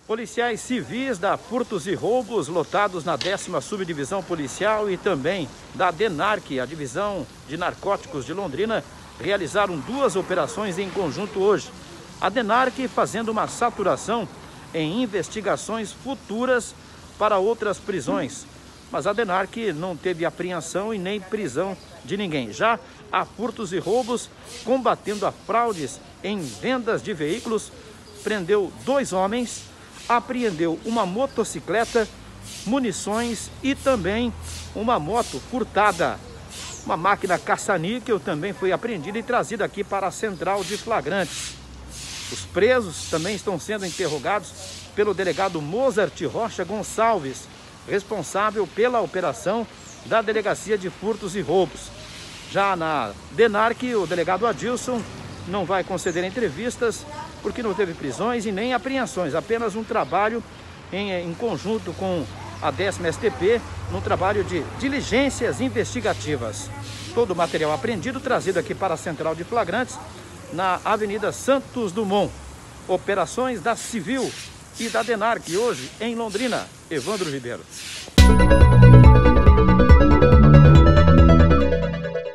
Policiais civis da Furtos e Roubos, lotados na 10ª Subdivisão Policial e também da DENARC, a Divisão de Narcóticos de Londrina, realizaram 2 operações em conjunto hoje. A DENARC fazendo uma saturação em investigações futuras para outras prisões. Mas a DENARC não teve apreensão e nem prisão de ninguém. Já a Furtos e Roubos, combatendo a fraudes em vendas de veículos, prendeu 2 homens, apreendeu uma motocicleta, munições e também uma moto furtada. Uma máquina caça-níquel também foi apreendida e trazida aqui para a central de flagrantes. Os presos também estão sendo interrogados pelo delegado Mozart Rocha Gonçalves, responsável pela operação da Delegacia de Furtos e Roubos. Já na DENARC, o delegado Adilson não vai conceder entrevistas porque não teve prisões e nem apreensões, apenas um trabalho em conjunto com a 10ª STP, num trabalho de diligências investigativas. Todo o material apreendido trazido aqui para a central de flagrantes na Avenida Santos Dumont. Operações da Civil e da DENARC hoje em Londrina. Evandro Ribeiro.